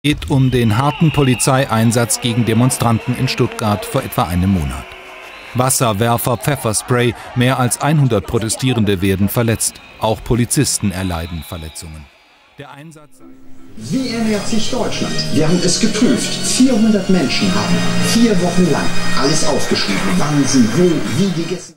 Es geht um den harten Polizeieinsatz gegen Demonstranten in Stuttgart vor etwa einem Monat. Wasserwerfer, Pfefferspray, mehr als 100 Protestierende werden verletzt. Auch Polizisten erleiden Verletzungen. Der Einsatz. Wie ernährt sich Deutschland? Wir haben es geprüft. 400 Menschen haben 4 Wochen lang alles aufgeschrieben, wann sie wo, wie gegessen.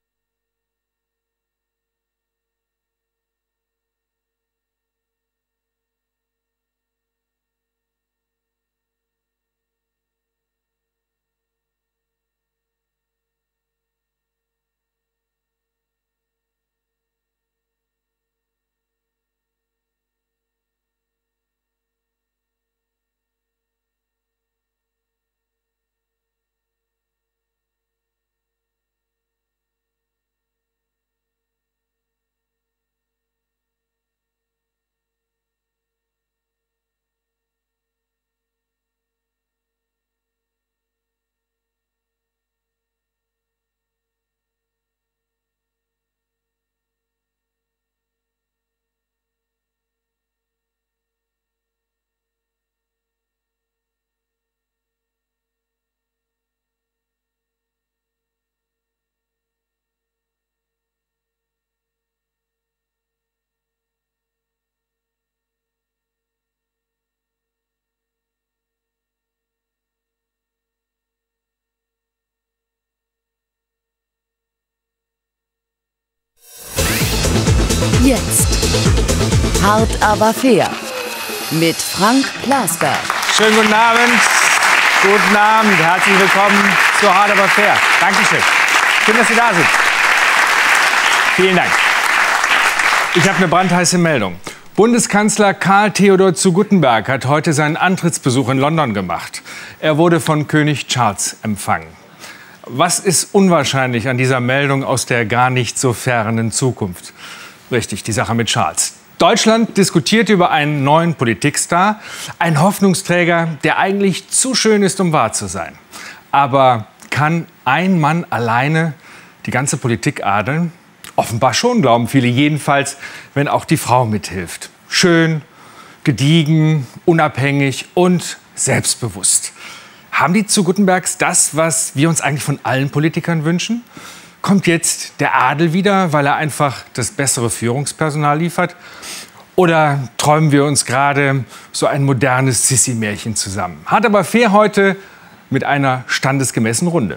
Jetzt. Hart aber fair. Mit Frank Plasberg. Schönen guten Abend. Guten Abend. Herzlich willkommen zu Hart aber fair. Dankeschön. Schön, dass Sie da sind. Vielen Dank. Ich habe eine brandheiße Meldung. Bundeskanzler Karl Theodor zu Guttenberg hat heute seinen Antrittsbesuch in London gemacht. Er wurde von König Charles empfangen. Was ist unwahrscheinlich an dieser Meldung aus der gar nicht so fernen Zukunft? Richtig, die Sache mit Charles. Deutschland diskutiert über einen neuen Politikstar, einen Hoffnungsträger, der eigentlich zu schön ist, um wahr zu sein. Aber kann ein Mann alleine die ganze Politik adeln? Offenbar schon, glauben viele, jedenfalls, wenn auch die Frau mithilft. Schön, gediegen, unabhängig und selbstbewusst. Haben die zu Guttenbergs das, was wir uns eigentlich von allen Politikern wünschen? Kommt jetzt der Adel wieder, weil er einfach das bessere Führungspersonal liefert? Oder träumen wir uns gerade so ein modernes Sissi-Märchen zusammen? Hart aber fair heute mit einer standesgemäßen Runde.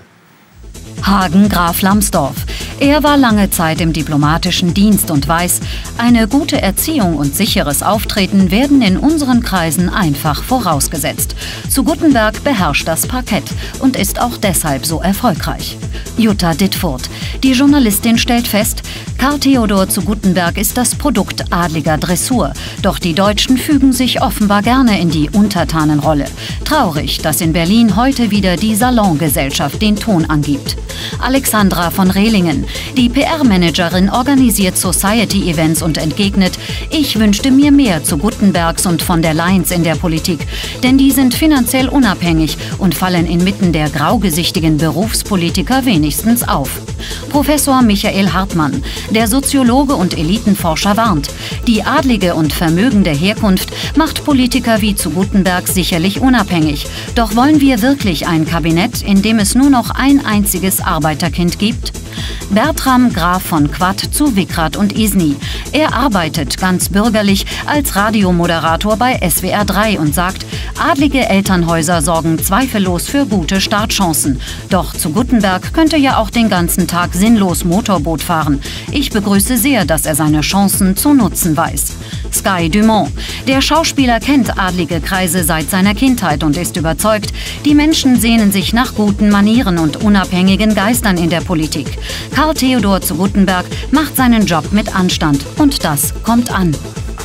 Hagen Graf Lambsdorff. Er war lange Zeit im diplomatischen Dienst und weiß, eine gute Erziehung und sicheres Auftreten werden in unseren Kreisen einfach vorausgesetzt. Zu Guttenberg beherrscht das Parkett und ist auch deshalb so erfolgreich. Jutta Dittfurt. Die Journalistin stellt fest, Karl Theodor zu Guttenberg ist das Produkt adliger Dressur. Doch die Deutschen fügen sich offenbar gerne in die Untertanenrolle. Traurig, dass in Berlin heute wieder die Salongesellschaft den Ton angibt. Alexandra von Rehlingen. Die PR-Managerin organisiert Society-Events und entgegnet, ich wünschte mir mehr zu Guttenbergs und von der Leyen's in der Politik. Denn die sind finanziell unabhängig und fallen inmitten der graugesichtigen Berufspolitiker wenigstens auf. Professor Michael Hartmann. Der Soziologe und Elitenforscher warnt, die adlige und vermögende Herkunft macht Politiker wie zu Guttenberg sicherlich unabhängig. Doch wollen wir wirklich ein Kabinett, in dem es nur noch ein einziges Arbeiterkind gibt? Bertram Graf von Quadt zu Wickrath und Isny. Er arbeitet ganz bürgerlich als Radiomoderator bei SWR 3 und sagt, adlige Elternhäuser sorgen zweifellos für gute Startchancen. Doch zu Guttenberg könnte ja auch den ganzen Tag sinnlos Motorboot fahren. Ich begrüße sehr, dass er seine Chancen zu nutzen weiß. Sky Dumont. Der Schauspieler kennt adlige Kreise seit seiner Kindheit und ist überzeugt, die Menschen sehnen sich nach guten Manieren und unabhängigen Geistern in der Politik. Karl Theodor zu Guttenberg macht seinen Job mit Anstand und das kommt an.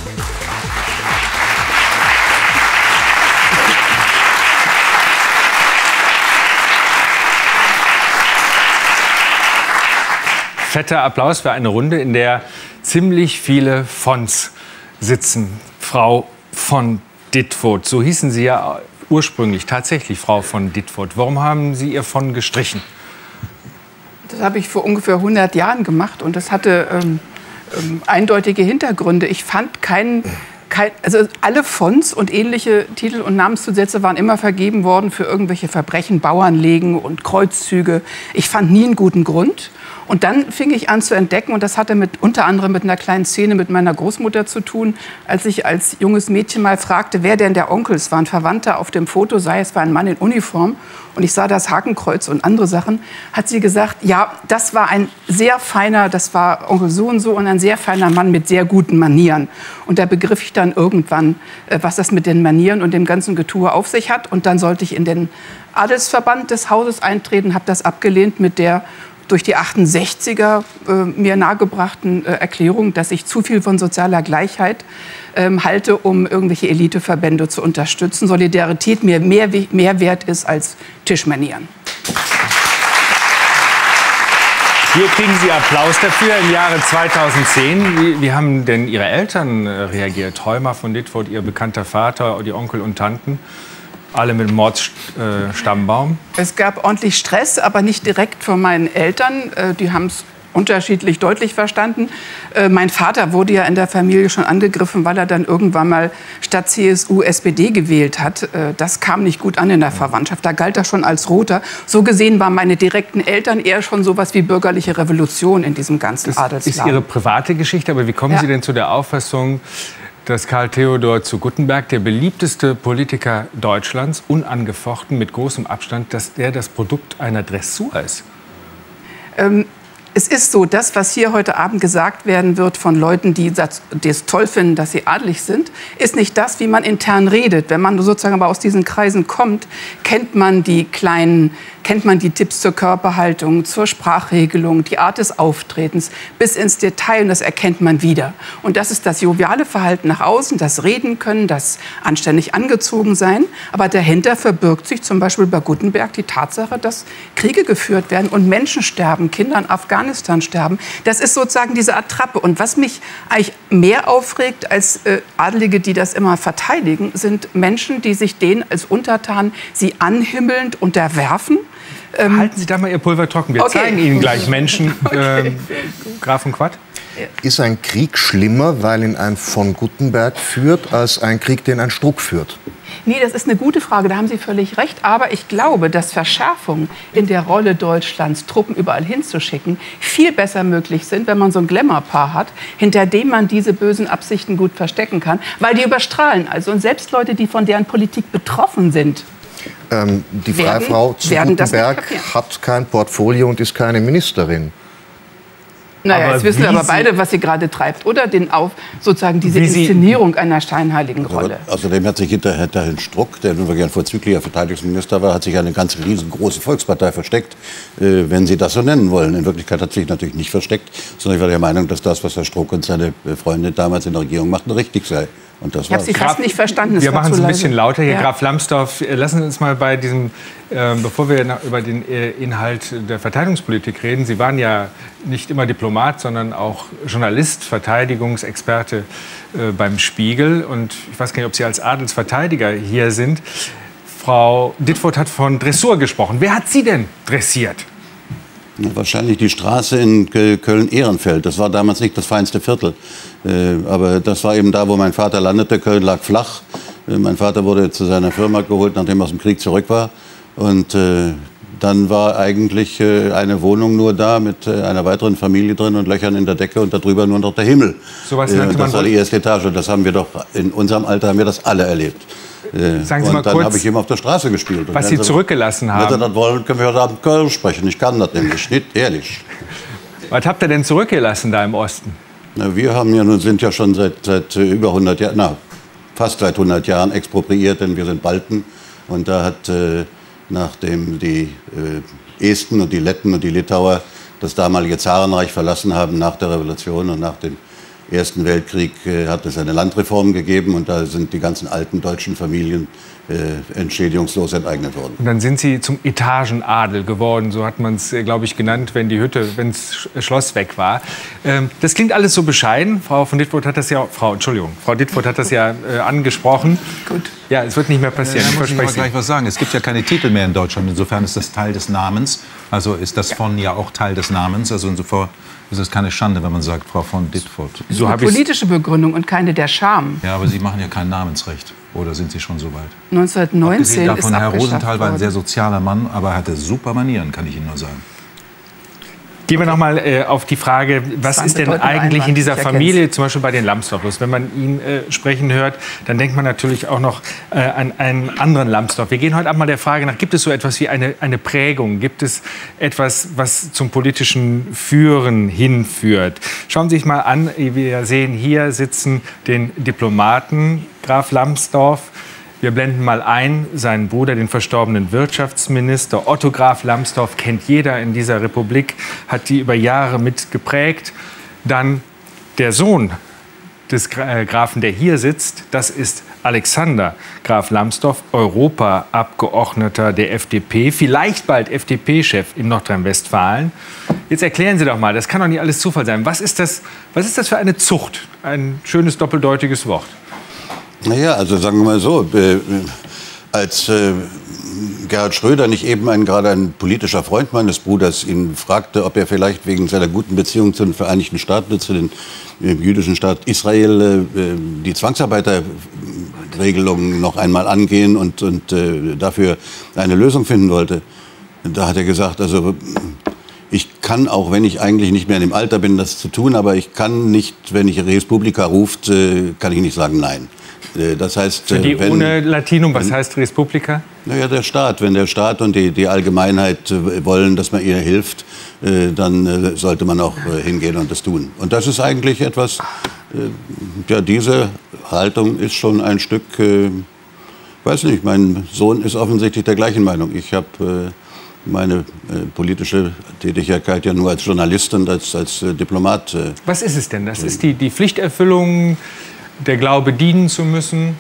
Fetter Applaus für eine Runde, in der ziemlich viele Vons sitzen. Frau von Dittfurt, so hießen Sie ja ursprünglich, tatsächlich Frau von Dittfurt. Warum haben Sie Ihr von gestrichen? Das habe ich vor ungefähr 100 Jahren gemacht und das hatte eindeutige Hintergründe. Ich fand keinen Also alle Fonds und ähnliche Titel und Namenszusätze waren immer vergeben worden für irgendwelche Verbrechen, Bauernlegen und Kreuzzüge. Ich fand nie einen guten Grund. Und dann fing ich an zu entdecken, und das hatte unter anderem mit einer kleinen Szene mit meiner Großmutter zu tun, als ich als junges Mädchen mal fragte, wer denn der Onkel ist. Es war ein Verwandter auf dem Foto, es war ein Mann in Uniform. Und ich sah das Hakenkreuz und andere Sachen. Hat sie gesagt, ja, das war ein sehr feiner, das war Onkel so und ein sehr feiner Mann mit sehr guten Manieren. Und da begriff ich dann irgendwann, was das mit den Manieren und dem ganzen Getue auf sich hat. Und dann sollte ich in den Adelsverband des Hauses eintreten, habe das abgelehnt mit der durch die 68er mir nahegebrachten Erklärung, dass ich zu viel von sozialer Gleichheit halte, um irgendwelche Eliteverbände zu unterstützen. Solidarität mir mehr wert ist als Tischmanieren. Hier kriegen Sie Applaus dafür im Jahre 2010. Wie haben denn Ihre Eltern reagiert? Heumer von Ditfurth, Ihr bekannter Vater, die Onkel und Tanten? Alle mit dem Mordsstammbaum? Es gab ordentlich Stress, aber nicht direkt von meinen Eltern. Die haben es unterschiedlich deutlich verstanden. Mein Vater wurde ja in der Familie schon angegriffen, weil er dann irgendwann mal statt CSU SPD gewählt hat. Das kam nicht gut an in der Verwandtschaft. Da galt er schon als Roter. So gesehen waren meine direkten Eltern eher schon sowas wie bürgerliche Revolution in diesem ganzen Adelsladen. Das ist Ihre private Geschichte, aber wie kommen Sie denn zu der Auffassung, dass Karl Theodor zu Guttenberg, der beliebteste Politiker Deutschlands, unangefochten, mit großem Abstand, dass er das Produkt einer Dressur ist? Es ist so, das, was hier heute Abend gesagt werden wird von Leuten, die es toll finden, dass sie adelig sind, ist nicht das, wie man intern redet. Wenn man sozusagen aber aus diesen Kreisen kommt, kennt man die Tipps zur Körperhaltung, zur Sprachregelung, die Art des Auftretens bis ins Detail, und das erkennt man wieder. Und das ist das joviale Verhalten nach außen, das Reden können, das anständig angezogen sein. Aber dahinter verbirgt sich zum Beispiel bei Guttenberg die Tatsache, dass Kriege geführt werden und Menschen sterben, Kinder in Afghanistan sterben. Das ist sozusagen diese Attrappe. Und was mich eigentlich mehr aufregt als Adelige, die das immer verteidigen, sind Menschen, die sich denen als Untertan sie anhimmelnd unterwerfen. Halten Sie da mal Ihr Pulver trocken. Wir zeigen Ihnen gleich Menschen. Graf von Quadt? Ist ein Krieg schlimmer, weil ihn ein von Guttenberg führt, als ein Krieg, den ein Struck führt? Nee, das ist eine gute Frage, da haben Sie völlig recht. Aber ich glaube, dass Verschärfungen in der Rolle Deutschlands, Truppen überall hinzuschicken, viel besser möglich sind, wenn man so ein Glamour-Paar hat, hinter dem man diese bösen Absichten gut verstecken kann. Weil die überstrahlen also. Und selbst Leute, die von deren Politik betroffen sind, die Freifrau zu Guttenberg hat kein Portfolio und ist keine Ministerin. Naja, jetzt wissen wir aber beide, was sie gerade treibt, oder? Sozusagen diese Inszenierung einer scheinheiligen Rolle. Außerdem hat sich hinter Herrn Struck, der nun wirklich ein vorzüglicher Verteidigungsminister war, hat sich eine ganz riesengroße Volkspartei versteckt, wenn Sie das so nennen wollen. In Wirklichkeit hat sie sich natürlich nicht versteckt, sondern ich war der Meinung, dass das, was Herr Struck und seine Freundin damals in der Regierung machten, richtig sei. Und das ich habe Sie fast nicht verstanden. Wir machen es ein bisschen lauter hier. Ja. Graf Lambsdorff, lassen Sie uns mal bei diesem, bevor wir über den Inhalt der Verteidigungspolitik reden, Sie waren ja nicht immer Diplomat, sondern auch Journalist, Verteidigungsexperte beim Spiegel. Und ich weiß gar nicht, ob Sie als Adelsverteidiger hier sind. Frau Ditfurth hat von Dressur gesprochen. Wer hat Sie denn dressiert? Wahrscheinlich die Straße in Köln-Ehrenfeld. Das war damals nicht das feinste Viertel. Aber das war eben da, wo mein Vater landete. Köln lag flach. Mein Vater wurde zu seiner Firma geholt, nachdem er aus dem Krieg zurück war. Und dann war eigentlich eine Wohnung nur da mit einer weiteren Familie drin und Löchern in der Decke und darüber nur noch der Himmel. So was nannte man. Das war die erste Etage. Und das haben wir doch, in unserem Alter haben wir das alle erlebt. Sagen Sie mal und dann kurz, habe ich eben auf der Straße gespielt. Was Sie zurückgelassen haben. Wenn Sie das wollen, können wir heute Abend Köln sprechen. Ich kann das nämlich nicht, ehrlich. Was habt ihr denn zurückgelassen da im Osten? Na, wir sind ja schon seit über 100 Jahren, fast seit 100 Jahren expropriiert, denn wir sind Balten. Und da hat, nachdem die Esten und die Letten und die Litauer das damalige Zarenreich verlassen haben nach der Revolution und nach dem Ersten Weltkrieg, hat es eine Landreform gegeben und da sind die ganzen alten deutschen Familien entschädigungslos enteignet worden. Und dann sind Sie zum Etagenadel geworden, so hat man es, glaube ich, genannt, wenn das Schloss weg war. Das klingt alles so bescheiden. Frau Ditfurth hat das ja, Frau Ditfurth hat das ja angesprochen. Gut. Ja, es wird nicht mehr passieren. Da muss ich mal gleich was sagen. Es gibt ja keine Titel mehr in Deutschland, insofern ist das Teil des Namens. Also ist das von ja auch Teil des Namens. Also insofern ist es keine Schande, wenn man sagt, Frau von Ditfurth. So eine politische Begründung und keine der Scham. Ja, aber Sie machen ja kein Namensrecht. Oder sind Sie schon so weit? 1919 davon, ist Herr abgeschafft Rosenthal war ein worden. sehr sozialer Mann, aber er hatte super Manieren, kann ich Ihnen nur sagen. Gehen wir noch mal auf die Frage, was ist denn eigentlich in dieser Familie, zum Beispiel bei den Lambsdorff los? Wenn man ihn sprechen hört, dann denkt man natürlich auch noch an einen anderen Lambsdorff. Wir gehen heute einmal der Frage nach, gibt es so etwas wie eine Prägung? Gibt es etwas, was zum politischen Führen hinführt? Schauen Sie sich mal an, wir sehen hier sitzen den Diplomaten Graf Lambsdorff. Wir blenden mal ein, seinen Bruder, den verstorbenen Wirtschaftsminister Otto Graf Lambsdorff, kennt jeder in dieser Republik, hat die über Jahre mitgeprägt. Dann der Sohn des Grafen, der hier sitzt, das ist Alexander Graf Lambsdorff, Europaabgeordneter der FDP, vielleicht bald FDP-Chef in Nordrhein-Westfalen. Jetzt erklären Sie doch mal, das kann doch nicht alles Zufall sein. Was ist das für eine Zucht? Ein schönes doppeldeutiges Wort. Naja, also sagen wir mal so, als Gerhard Schröder nicht eben gerade ein politischer Freund meines Bruders ihn fragte, ob er vielleicht wegen seiner guten Beziehung zu den Vereinigten Staaten, zu dem jüdischen Staat Israel, die Zwangsarbeiterregelung noch einmal angehen und dafür eine Lösung finden wollte, da hat er gesagt, also ich kann, auch wenn ich eigentlich nicht mehr in dem Alter bin, das zu tun, aber ich kann nicht, wenn ich Res Publica ruft, kann ich nicht sagen Nein. Das heißt, für die ohne Latinum, was heißt Res Publica? Naja, der Staat. Wenn der Staat und die Allgemeinheit wollen, dass man ihnen hilft, dann sollte man auch hingehen und das tun. Und das ist eigentlich etwas, ja, diese Haltung ist schon ein Stück, weiß nicht, mein Sohn ist offensichtlich der gleichen Meinung. Ich habe meine politische Tätigkeit ja nur als Journalist und als Diplomat. Was ist es denn? Das ist die Pflichterfüllung, der Glaube, dienen zu müssen?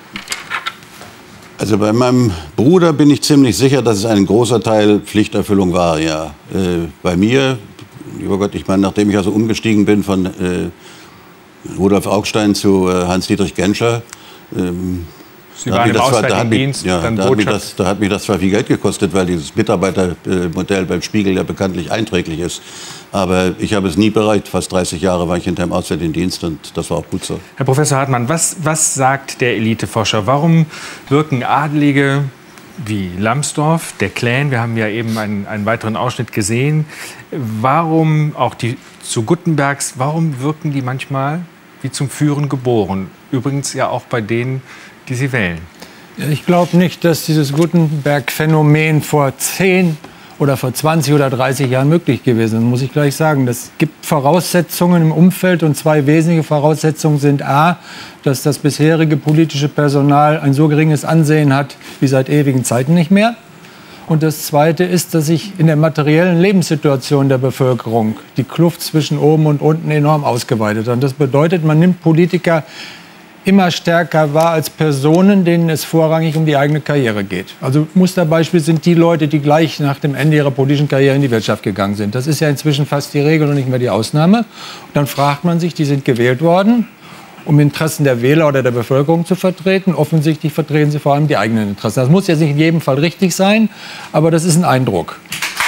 Also bei meinem Bruder bin ich ziemlich sicher, dass es ein großer Teil Pflichterfüllung war, ja. Bei mir, lieber Gott, ich meine, nachdem ich also umgestiegen bin von Rudolf Augstein zu Hans-Dietrich Genscher, Sie waren im Auswärtigen Dienst, dann da hat mich das zwar viel Geld gekostet, weil dieses Mitarbeitermodell beim Spiegel ja bekanntlich einträglich ist. Aber ich habe es nie bereut. Fast 30 Jahre war ich hinter dem Auswärtigen Dienst und das war auch gut so. Herr Professor Hartmann, was sagt der Eliteforscher? Warum wirken Adelige wie Lambsdorff, der Clan, wir haben ja eben einen weiteren Ausschnitt gesehen, warum auch die zu Guttenbergs, warum wirken die manchmal wie zum Führen geboren? Übrigens ja auch bei denen, die sie wählen. Ich glaube nicht, dass dieses Gutenberg-Phänomen vor 10 oder vor 20 oder 30 Jahren möglich gewesen ist, muss ich gleich sagen. Es gibt Voraussetzungen im Umfeld und zwei wesentliche Voraussetzungen sind A, dass das bisherige politische Personal ein so geringes Ansehen hat wie seit ewigen Zeiten nicht mehr. Und das Zweite ist, dass sich in der materiellen Lebenssituation der Bevölkerung die Kluft zwischen oben und unten enorm ausgeweitet hat. Und das bedeutet, man nimmt Politiker immer stärker wahr als Personen, denen es vorrangig um die eigene Karriere geht. Also Musterbeispiel sind die Leute, die gleich nach dem Ende ihrer politischen Karriere in die Wirtschaft gegangen sind. Das ist ja inzwischen fast die Regel und nicht mehr die Ausnahme. Und dann fragt man sich, die sind gewählt worden, um Interessen der Wähler oder der Bevölkerung zu vertreten. Offensichtlich vertreten sie vor allem die eigenen Interessen. Das muss jetzt nicht in jedem Fall richtig sein, aber das ist ein Eindruck.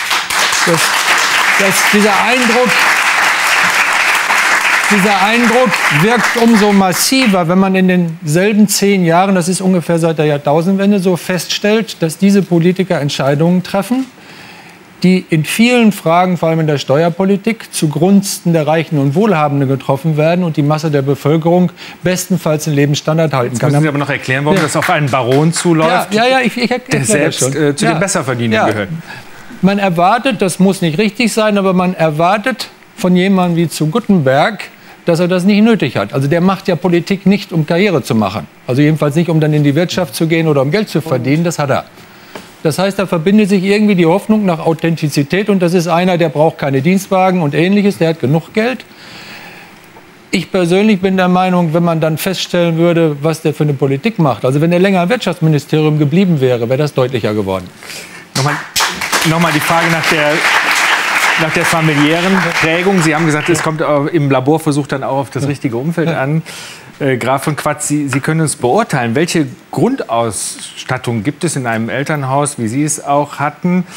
Dieser Eindruck wirkt umso massiver, wenn man in denselben 10 Jahren, das ist ungefähr seit der Jahrtausendwende so, feststellt, dass diese Politiker Entscheidungen treffen, die in vielen Fragen, vor allem in der Steuerpolitik, zugunsten der Reichen und Wohlhabenden getroffen werden und die Masse der Bevölkerung bestenfalls den Lebensstandard halten kann. Jetzt müssen Sie aber noch erklären, warum das auf einen Baron zuläuft, der selbst zu den Besserverdienern gehört. Man erwartet, das muss nicht richtig sein, aber man erwartet von jemandem wie zu Guttenberg, dass er das nicht nötig hat. Also der macht ja Politik nicht, um Karriere zu machen. Also jedenfalls nicht, um dann in die Wirtschaft zu gehen oder um Geld zu verdienen. Das hat er. Das heißt, da verbindet sich irgendwie die Hoffnung nach Authentizität. Und das ist einer, der braucht keine Dienstwagen und Ähnliches. Der hat genug Geld. Ich persönlich bin der Meinung, wenn man dann feststellen würde, was der für eine Politik macht. Also wenn er länger im Wirtschaftsministerium geblieben wäre, wäre das deutlicher geworden. Nochmal die Frage nach der familiären Prägung. Sie haben gesagt, es kommt im Laborversuch dann auch auf das richtige Umfeld an. Graf von Quadz, Sie können uns beurteilen, welche Grundausstattung gibt es in einem Elternhaus, wie Sie es auch hatten,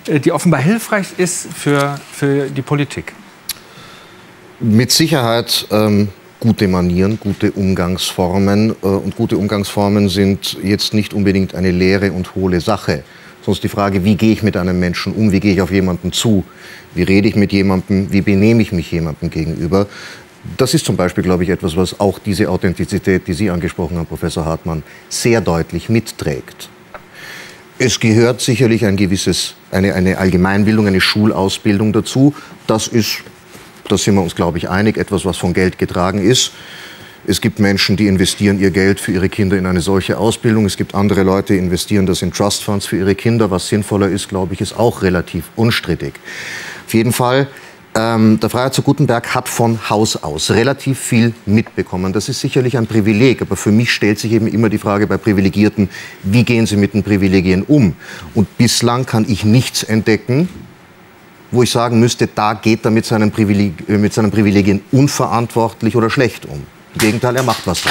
die offenbar hilfreich ist für die Politik? Mit Sicherheit gute Manieren, gute Umgangsformen. Und gute Umgangsformen sind jetzt nicht unbedingt eine leere und hohle Sache. Sonst die Frage, wie gehe ich mit einem Menschen um, wie gehe ich auf jemanden zu, wie rede ich mit jemandem, wie benehme ich mich jemandem gegenüber. Das ist zum Beispiel, glaube ich, etwas, was auch diese Authentizität, die Sie angesprochen haben, Professor Hartmann, sehr deutlich mitträgt. Es gehört sicherlich eine Allgemeinbildung, eine Schulausbildung dazu. Das ist, da sind wir uns, glaube ich, einig, etwas, was von Geld getragen ist. Es gibt Menschen, die investieren ihr Geld für ihre Kinder in eine solche Ausbildung. Es gibt andere Leute, die investieren das in Trustfonds für ihre Kinder. Was sinnvoller ist, glaube ich, ist auch relativ unstrittig. Auf jeden Fall, der Freiherr zu Guttenberg hat von Haus aus relativ viel mitbekommen. Das ist sicherlich ein Privileg, aber für mich stellt sich eben immer die Frage bei Privilegierten, wie gehen sie mit den Privilegien um? Und bislang kann ich nichts entdecken, wo ich sagen müsste, da geht er mit seinen Privilegien unverantwortlich oder schlecht um. Im Gegenteil, er macht was draus.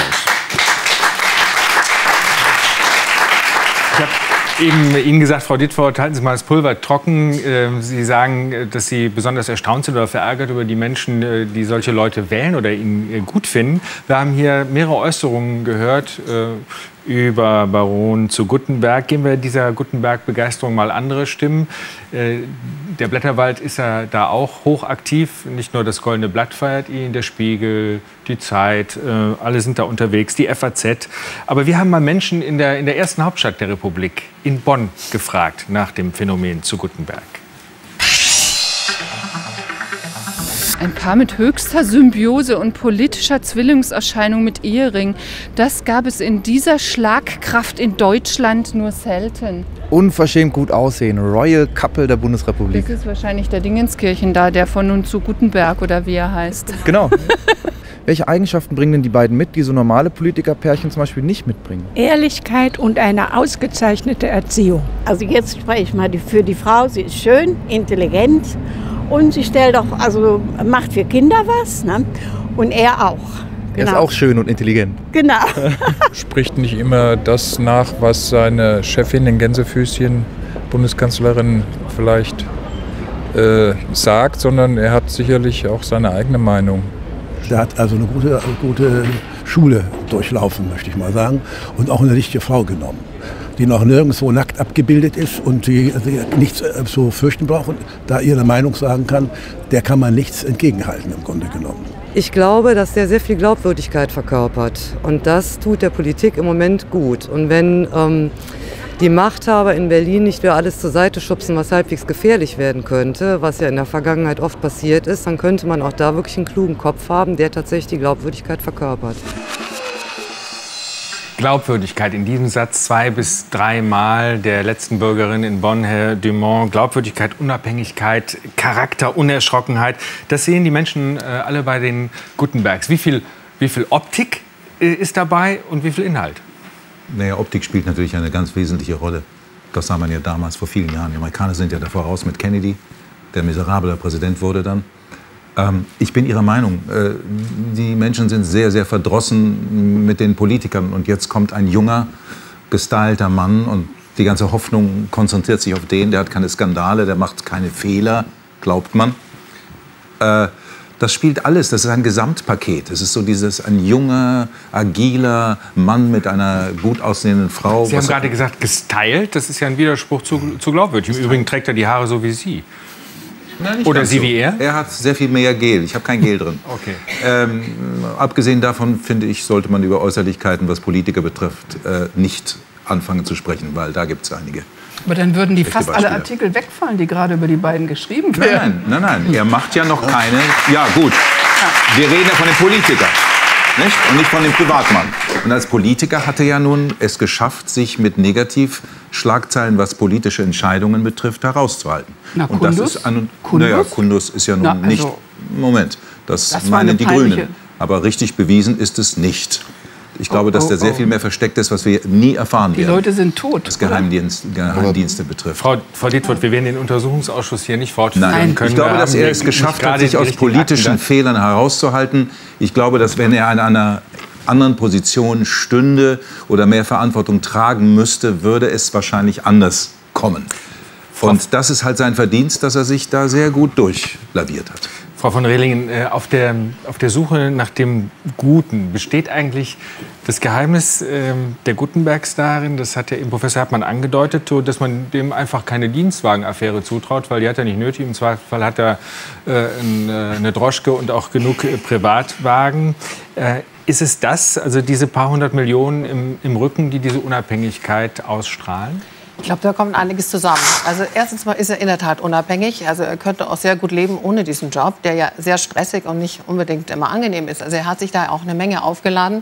Ich habe eben Ihnen gesagt, Frau Ditford, halten Sie mal das Pulver trocken. Sie sagen, dass Sie besonders erstaunt sind oder verärgert über die Menschen, die solche Leute wählen oder ihn gut finden. Wir haben hier mehrere Äußerungen gehört über Baron zu Guttenberg. Geben wir dieser Guttenberg-Begeisterung mal andere Stimmen. Der Blätterwald ist ja da auch hochaktiv. Nicht nur das Goldene Blatt feiert ihn, der Spiegel, die Zeit, alle sind da unterwegs, die FAZ. Aber wir haben mal Menschen in der ersten Hauptstadt der Republik, in Bonn, gefragt nach dem Phänomen zu Guttenberg. Ein Paar mit höchster Symbiose und politischer Zwillingserscheinung mit Ehering. Das gab es in dieser Schlagkraft in Deutschland nur selten. Unverschämt gut aussehen. Royal Couple der Bundesrepublik. Das ist wahrscheinlich der Dingenskirchen da, der von und zu Guttenberg oder wie er heißt. Genau. Welche Eigenschaften bringen denn die beiden mit, die so normale Politikerpärchen zum Beispiel nicht mitbringen? Ehrlichkeit und eine ausgezeichnete Erziehung. Also jetzt spreche ich mal für die Frau. Sie ist schön, intelligent. Und sie macht für Kinder was, ne? Und er auch. Genau. Er ist auch schön und intelligent. Genau. Spricht nicht immer das nach, was seine Chefin in Gänsefüßchen, Bundeskanzlerin, vielleicht sagt, sondern er hat sicherlich auch seine eigene Meinung. Er hat also eine gute Schule durchlaufen, möchte ich mal sagen, und auch eine richtige Frau genommen, die noch nirgendwo nackt abgebildet ist und die nichts zu fürchten braucht und da ihre Meinung sagen kann, der kann man nichts entgegenhalten im Grunde genommen. Ich glaube, dass der sehr viel Glaubwürdigkeit verkörpert und das tut der Politik im Moment gut. Und wenn die Machthaber in Berlin nicht mehr alles zur Seite schubsen, was halbwegs gefährlich werden könnte, was ja in der Vergangenheit oft passiert ist, dann könnte man auch da wirklich einen klugen Kopf haben, der tatsächlich die Glaubwürdigkeit verkörpert. Glaubwürdigkeit in diesem Satz 2 bis 3 Mal der letzten Bürgerin in Bonn, Herr Dumont. Glaubwürdigkeit, Unabhängigkeit, Charakter, Unerschrockenheit. Das sehen die Menschen alle bei den Guttenbergs. Wie viel Optik ist dabei und wie viel Inhalt? Naja, Optik spielt natürlich eine ganz wesentliche Rolle. Das sah man ja damals vor vielen Jahren. Die Amerikaner sind ja davor raus mit Kennedy, der miserable Präsident wurde dann. Ich bin Ihrer Meinung. Die Menschen sind sehr, sehr verdrossen mit den Politikern. Und jetzt kommt ein junger, gestylter Mann und die ganze Hoffnung konzentriert sich auf den. Der hat keine Skandale, der macht keine Fehler, glaubt man. Das spielt alles, das ist ein Gesamtpaket. Es ist so ein junger, agiler Mann mit einer gut aussehenden Frau. Sie haben gerade gesagt, gestylt, das ist ja ein Widerspruch zu glaubwürdig. Im Übrigen trägt er die Haare so wie Sie. Nein, oder Sie wie er? Er hat sehr viel mehr Gel. Ich habe kein Gel drin. Okay. Abgesehen davon, finde ich, sollte man über Äußerlichkeiten, was Politiker betrifft, nicht anfangen zu sprechen, weil da gibt es einige. Aber dann würden die fast alle Artikel wegfallen, die gerade über die beiden geschrieben werden. Nein. Er macht ja noch keine. Ja, gut. Wir reden ja von den Politikern. Nicht? Und nicht von dem Privatmann. Und als Politiker hat er ja nun es geschafft, sich mit Negativschlagzeilen, was politische Entscheidungen betrifft, herauszuhalten. Na, und Kundus? Das ist naja, Kundus ist ja nun nicht. Moment, das meinen die Grünen. Aber richtig bewiesen ist es nicht. Ich glaube, dass da sehr viel mehr versteckt ist, was wir nie erfahren werden. Die Leute sind tot. Was Geheimdienste betrifft. Frau Ditford, wir werden den Untersuchungsausschuss hier nicht fortführen können. Ich glaube, dass er es geschafft hat, sich aus politischen Fehlern herauszuhalten. Ich glaube, dass wenn er in einer anderen Position stünde oder mehr Verantwortung tragen müsste, würde es wahrscheinlich anders kommen. Und das ist halt sein Verdienst, dass er sich da sehr gut durchlaviert hat. Frau von Rehlingen, auf der Suche nach dem Guten besteht eigentlich das Geheimnis der Gutenbergs darin, das hat ja eben Professor Hartmann angedeutet, dass man dem einfach keine Dienstwagenaffäre zutraut, weil die hat er nicht nötig. Im Zweifelsfall hat er eine Droschke und auch genug Privatwagen. Ist es das, also diese paar hundert Millionen im Rücken, die diese Unabhängigkeit ausstrahlen? Ich glaube, da kommt einiges zusammen. Also erstens mal ist er in der Tat unabhängig. Also er könnte auch sehr gut leben ohne diesen Job, der ja sehr stressig und nicht unbedingt immer angenehm ist. Also er hat sich da auch eine Menge aufgeladen.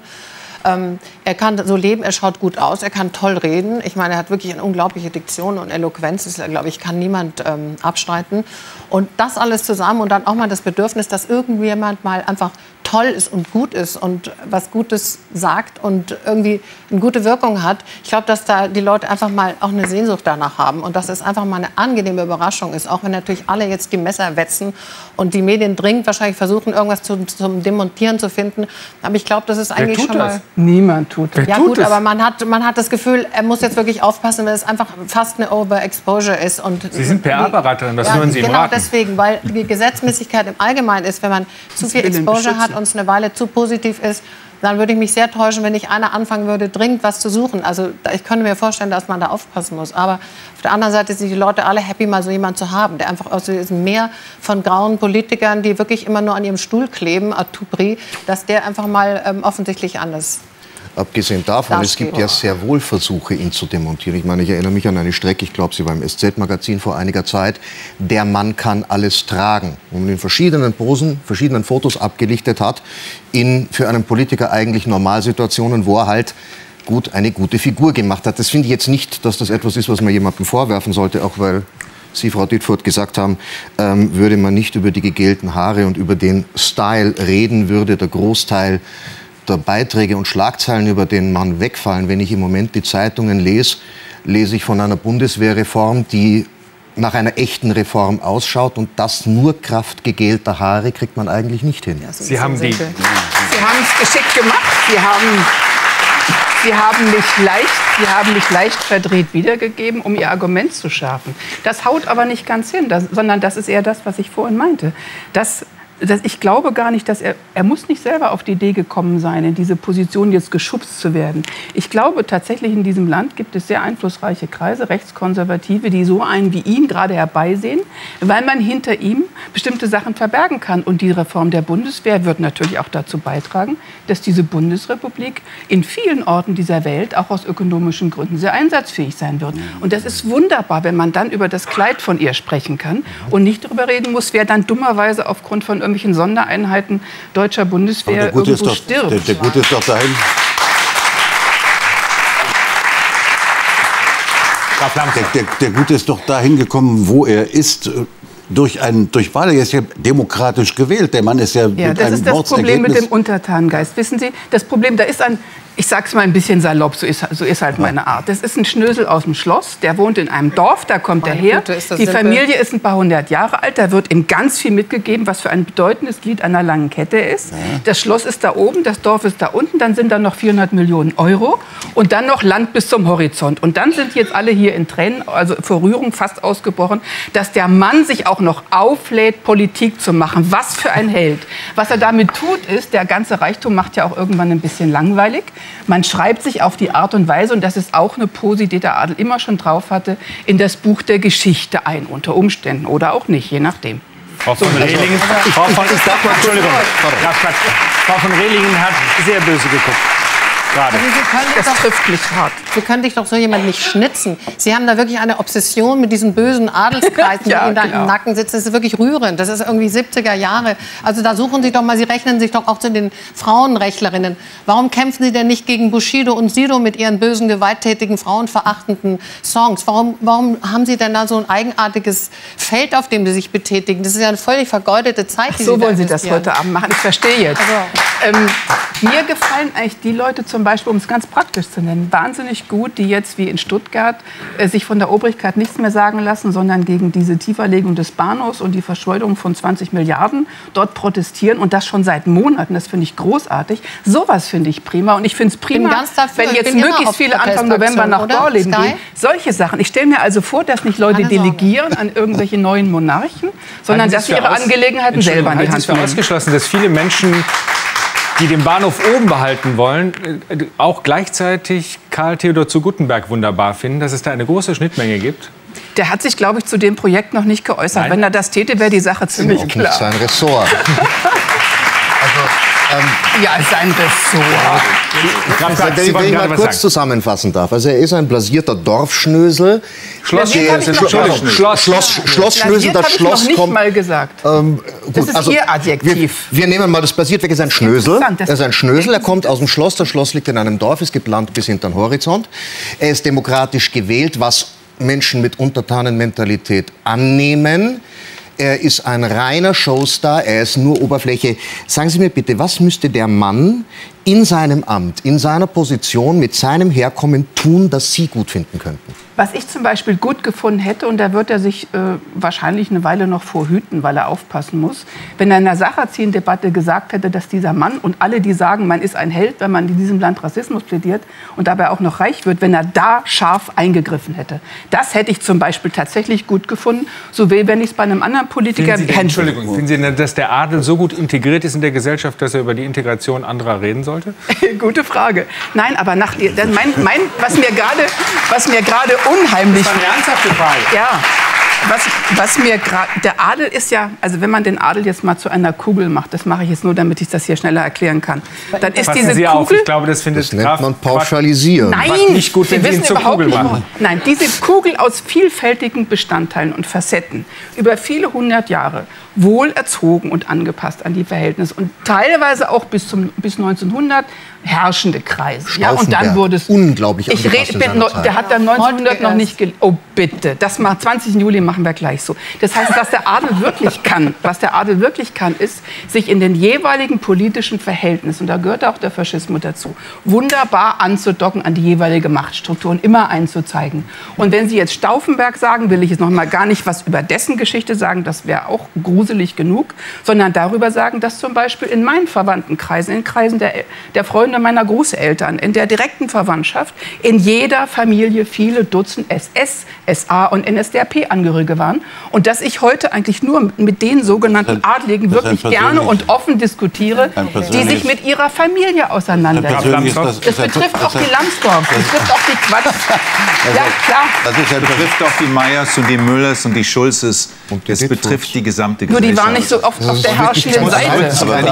Er kann so leben, er schaut gut aus, er kann toll reden. Ich meine, er hat wirklich eine unglaubliche Diktion und Eloquenz. Das, glaube ich, kann niemand abstreiten. Und das alles zusammen und dann auch mal das Bedürfnis, dass irgendjemand mal einfach toll ist und gut ist und was Gutes sagt und irgendwie eine gute Wirkung hat. Ich glaube, dass da die Leute einfach mal auch eine Sehnsucht danach haben und dass es einfach mal eine angenehme Überraschung ist, auch wenn natürlich alle jetzt die Messer wetzen und die Medien dringend wahrscheinlich versuchen, irgendwas zum Demontieren zu finden. Aber ich glaube, das ist eigentlich schon mal... Niemand tut das. Ja gut, aber man hat das Gefühl, er muss jetzt wirklich aufpassen, weil es einfach fast eine Overexposure ist. Und Sie sind PR-Beraterin, was würden Sie ihm raten? Genau deswegen, weil die Gesetzmäßigkeit im Allgemeinen ist, wenn man zu viel Exposure hat und es eine Weile zu positiv ist, dann würde ich mich sehr täuschen, wenn nicht einer anfangen würde, dringend was zu suchen. Also ich könnte mir vorstellen, dass man da aufpassen muss. Aber auf der anderen Seite sind die Leute alle happy, mal so jemanden zu haben, der einfach aus diesem Meer von grauen Politikern, die wirklich immer nur an ihrem Stuhl kleben, à tout prix, dass der einfach mal offensichtlich anders. Abgesehen davon, es gibt ja sehr wohl Versuche, ihn zu demontieren. Ich meine, ich erinnere mich an eine Strecke, ich glaube, sie war im SZ-Magazin vor einiger Zeit. Der Mann kann alles tragen. Wo man in verschiedenen Posen, verschiedenen Fotos abgelichtet hat, in für einen Politiker eigentlich Normalsituationen, wo er halt eine gute Figur gemacht hat. Das finde ich jetzt nicht, dass das etwas ist, was man jemandem vorwerfen sollte, auch weil Sie, Frau Dittfurt, gesagt haben, würde man nicht über die gegelten Haare und über den Style reden, würde der Großteil der Beiträge und Schlagzeilen über den Mann wegfallen. Wenn ich im Moment die Zeitungen lese, lese ich von einer Bundeswehrreform, die nach einer echten Reform ausschaut, und das nur Kraft gegelter Haare kriegt man eigentlich nicht hin. Ja, Sie haben es geschickt gemacht. Sie haben nicht leicht verdreht wiedergegeben, um Ihr Argument zu schärfen. Das haut aber nicht ganz hin, sondern das ist eher das, was ich vorhin meinte. Ich glaube gar nicht, dass er muss nicht selber auf die Idee gekommen sein, in diese Position jetzt geschubst zu werden. Ich glaube tatsächlich, in diesem Land gibt es sehr einflussreiche Kreise, Rechtskonservative, die so einen wie ihn gerade herbeisehen, weil man hinter ihm bestimmte Sachen verbergen kann. Und die Reform der Bundeswehr wird natürlich auch dazu beitragen, dass diese Bundesrepublik in vielen Orten dieser Welt auch aus ökonomischen Gründen sehr einsatzfähig sein wird. Und das ist wunderbar, wenn man dann über das Kleid von ihr sprechen kann und nicht darüber reden muss, wer dann dummerweise aufgrund von irgendwelchen Sondereinheiten deutscher Bundeswehr irgendwo stirbt. Der Gute ist doch dahin. Der Gute ist doch dahin gekommen, wo er ist, durch Wahl. Er ist ja demokratisch gewählt. Der Mann ist ja mit das ist das Problem mit dem Untertanengeist. Wissen Sie, das Problem, da ist ich sag's mal ein bisschen salopp, so ist halt meine Art. Das ist ein Schnösel aus dem Schloss, der wohnt in einem Dorf, da kommt er her. Die Familie ist ein paar hundert Jahre alt, da wird ihm ganz viel mitgegeben, was für ein bedeutendes Glied einer langen Kette ist. Ja. Das Schloss ist da oben, das Dorf ist da unten, dann sind da noch 400 Millionen Euro und dann noch Land bis zum Horizont. Und dann sind jetzt alle hier in Tränen, also vor Rührung fast ausgebrochen, dass der Mann sich auch noch auflädt, Politik zu machen. Was für ein Held. Was er damit tut, ist, der ganze Reichtum macht ja auch irgendwann ein bisschen langweilig. Man schreibt sich auf die Art und Weise, und das ist auch eine Pose, die der Adel immer schon drauf hatte, in das Buch der Geschichte ein, unter Umständen oder auch nicht, je nachdem. Frau von Rehlingen hat sehr böse geguckt. Also das trifft mich hart. So könnte ich doch so jemand nicht schnitzen. Sie haben da wirklich eine Obsession mit diesen bösen Adelskreisen, die Ihnen da im Nacken sitzen. Das ist wirklich rührend. Das ist irgendwie 70er Jahre. Also da suchen Sie doch mal, Sie rechnen sich doch auch zu den Frauenrechtlerinnen. Warum kämpfen Sie denn nicht gegen Bushido und Sido mit ihren bösen, gewalttätigen, frauenverachtenden Songs? Warum haben Sie denn da so ein eigenartiges Feld, auf dem Sie sich betätigen? Das ist ja eine völlig vergeudete Zeit, die so wollen Sie das heute Abend machen. Ich verstehe jetzt. Also, mir gefallen eigentlich die Leute zum Beispiel, um es ganz praktisch zu nennen, wahnsinnig gut, die jetzt wie in Stuttgart sich von der Obrigkeit nichts mehr sagen lassen, sondern gegen diese Tieferlegung des Bahnhofs und die Verschuldung von 20 Milliarden dort protestieren und das schon seit Monaten. Das finde ich großartig. Sowas finde ich prima und ich finde es prima, wenn jetzt möglichst viele Anfang November nach Gorleben gehen. Solche Sachen. Ich stelle mir also vor, dass nicht Leute delegieren an irgendwelche neuen Monarchen, sondern dass sie ihre Angelegenheiten selber in die Hand nehmen. Ausgeschlossen, dass viele Menschen, die den Bahnhof oben behalten wollen, auch gleichzeitig Karl Theodor zu Guttenberg wunderbar finden, dass es da eine große Schnittmenge gibt? Der hat sich, glaube ich, zu dem Projekt noch nicht geäußert. Nein. Wenn er das täte, wäre die Sache ziemlich auch klar. Nicht sein Ressort. Ja, sein Ressort. Wenn ich mal kurz zusammenfassen darf. Also er ist ein blasierter Dorfschnösel. Schlossschnösel, das Schloss kommt. Mal gesagt. Das ist Ihr Adjektiv. Wir nehmen mal das basiert weg, ist ein Schnösel. Er ist ein Schnösel, er kommt aus dem Schloss. Das Schloss liegt in einem Dorf, es gibt Land bis hinter den Horizont. Er ist demokratisch gewählt, was Menschen mit Untertanenmentalität annehmen. Er ist ein reiner Showstar, er ist nur Oberfläche. Sagen Sie mir bitte, was müsste der Mann in seinem Amt, in seiner Position, mit seinem Herkommen tun, das Sie gut finden könnten? Was ich zum Beispiel gut gefunden hätte, und da wird er sich wahrscheinlich eine Weile noch vorhüten, weil er aufpassen muss, wenn er in der Sacherziehen-Debatte gesagt hätte, dass dieser Mann und alle, die sagen, man ist ein Held, wenn man in diesem Land Rassismus plädiert und dabei auch noch reich wird, wenn er da scharf eingegriffen hätte. Das hätte ich zum Beispiel tatsächlich gut gefunden, so wie wenn ich es bei einem anderen Politiker... Entschuldigung, finden Sie denn, dass der Adel so gut integriert ist in der Gesellschaft, dass er über die Integration anderer reden sollte? Gute Frage. Nein, aber was mir gerade unheimlich... Das war eine ernsthafte Frage. Ja. Was mir gerade... Der Adel ist ja... Also wenn man den Adel jetzt mal zu einer Kugel macht, das mache ich jetzt nur, damit ich das hier schneller erklären kann. Dann ist diese Sie Kugel... Auf. Ich glaube, das findet nennt man pauschalisieren. Nein, nicht gut, wenn Sie ihn zur Kugel machen. Nein, diese Kugel aus vielfältigen Bestandteilen und Facetten über viele hundert Jahre wohl erzogen und angepasst an die Verhältnisse und teilweise auch bis 1900 herrschende Kreise. Ja, und dann wurde es unglaublich. Der hat dann 1900 noch nicht oh bitte, das macht 20. Juli machen wir gleich so. Das heißt, was der Adel wirklich kann, ist sich in den jeweiligen politischen Verhältnissen, und da gehört auch der Faschismus dazu, wunderbar anzudocken an die jeweilige Machtstruktur und immer einzuzeigen. Und wenn Sie jetzt Stauffenberg sagen, will ich jetzt noch mal gar nicht was über dessen Geschichte sagen, das wäre auch gruselig genug, sondern darüber sagen, dass zum Beispiel in meinen Verwandtenkreisen, in Kreisen der Freunde meiner Großeltern, in der direkten Verwandtschaft, in jeder Familie viele Dutzend SS, SA und NSDAP-Angehörige waren. Und dass ich heute eigentlich nur mit den sogenannten Adligen wirklich gerne und offen diskutiere, die sich mit ihrer Familie auseinandersetzen. Das betrifft auch die Lambsdorff, das betrifft auch die Quatsch. Ja, klar. Das betrifft auch die Meyers und die Müllers und die Schulzes. Das betrifft die gesamte Gesellschaft. Nur die waren nicht so oft auf der herrschenden Seite.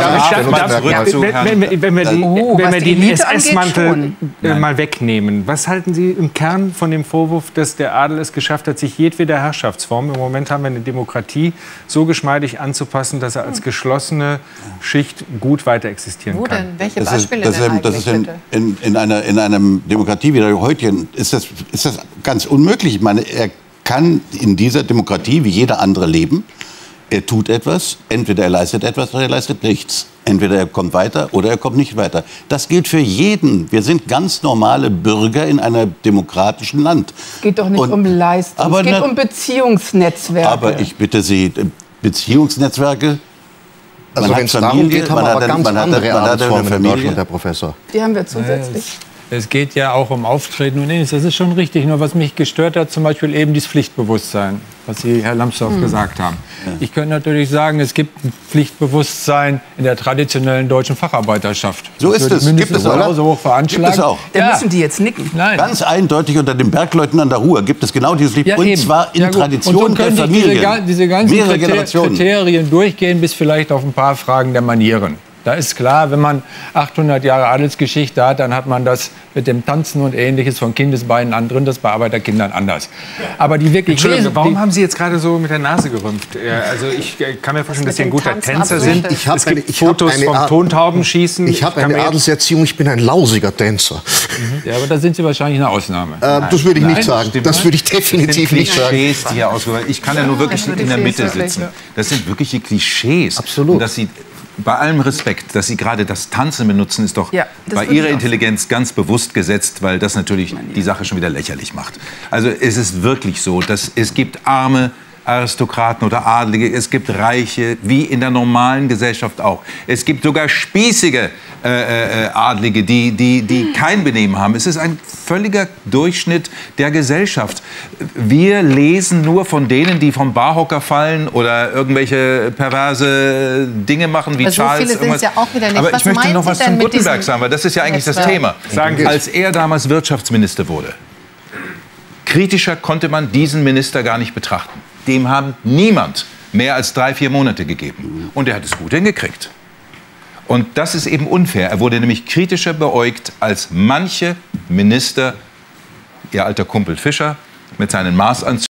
Wenn wir den SS-Mantel mal wegnehmen, was halten Sie im Kern von dem Vorwurf, dass der Adel es geschafft hat, sich jedweder Herrschaftsform, im Moment haben wir eine Demokratie, so geschmeidig anzupassen, dass er als geschlossene Schicht gut weiter existieren kann? Wo denn? Welche Beispiele denn eigentlich, bitte? In einer Demokratie wie der heutigen ist das ganz unmöglich. Ich meine, er kann in dieser Demokratie wie jeder andere leben. Er tut etwas, entweder er leistet etwas oder er leistet nichts. Entweder er kommt weiter oder er kommt nicht weiter. Das gilt für jeden. Wir sind ganz normale Bürger in einem demokratischen Land. Es geht doch nicht um Leistung, es geht um Beziehungsnetzwerke. Aber ich bitte Sie, Beziehungsnetzwerke... Also wenn es darum geht, haben wir aber ganz andere Arbeitsformen in Deutschland, Herr Professor. Die haben wir zusätzlich. Es geht ja auch um Auftreten und Ähnliches. Das ist schon richtig. Nur was mich gestört hat, zum Beispiel eben dieses Pflichtbewusstsein, was Sie, Herr Lambsdorff, gesagt haben. Ja. Ich könnte natürlich sagen, es gibt ein Pflichtbewusstsein in der traditionellen deutschen Facharbeiterschaft. So ist es. Gibt es genauso hoch veranschlagt. Gibt es auch. Da müssen die jetzt nicken. Nein. Ganz eindeutig unter den Bergleuten an der Ruhr gibt es genau dieses Lied. Ja, und eben. zwar in Tradition der Familie. Diese ganzen Kriterien durchgehen, bis vielleicht auf ein paar Fragen der Manieren. Da ist klar, wenn man 800 Jahre Adelsgeschichte hat, dann hat man das mit dem Tanzen und Ähnliches von Kindesbeinen an drin, das bei Arbeiterkindern anders. Aber die wirklich warum haben Sie jetzt gerade so mit der Nase gerümpft? Also ich kann mir vorstellen, dass Sie ein guter Tänzer sind. Es gibt Fotos vom Tontaubenschießen. Ich habe eine Adelserziehung, ich bin ein lausiger Tänzer. Ja, aber da sind Sie wahrscheinlich eine Ausnahme. Das würde ich nicht sagen. Das würde ich definitiv nicht sagen. Klischees, die hier ausgewählt. Ich kann ja nur wirklich in der Mitte sitzen. Das sind wirkliche Klischees. Absolut. Und dass Sie bei allem Respekt, dass Sie gerade das Tanzen benutzen, ist doch Ja, bei Ihrer Intelligenz ganz bewusst gesetzt, weil das natürlich die Sache schon wieder lächerlich macht. Also es ist wirklich so, dass es gibt arme Aristokraten oder Adlige, es gibt Reiche, wie in der normalen Gesellschaft auch. Es gibt sogar spießige Adlige, die kein Benehmen haben. Es ist ein völliger Durchschnitt der Gesellschaft. Wir lesen nur von denen, die vom Barhocker fallen oder irgendwelche perverse Dinge machen, wie so Charles. viele sind es ja auch wieder nicht. Aber Was ich möchte meinen noch Sie was denn zum mit Gutenberg diesem sagen, weil das ist ja eigentlich das Netzwerk? Thema. Sagen Sie. Als er damals Wirtschaftsminister wurde, kritischer konnte man diesen Minister gar nicht betrachten. Dem haben niemand mehr als 3-4 Monate gegeben. Und er hat es gut hingekriegt. Und das ist eben unfair. Er wurde nämlich kritischer beäugt als manche Minister, ihr alter Kumpel Fischer, mit seinen Maßanzügen.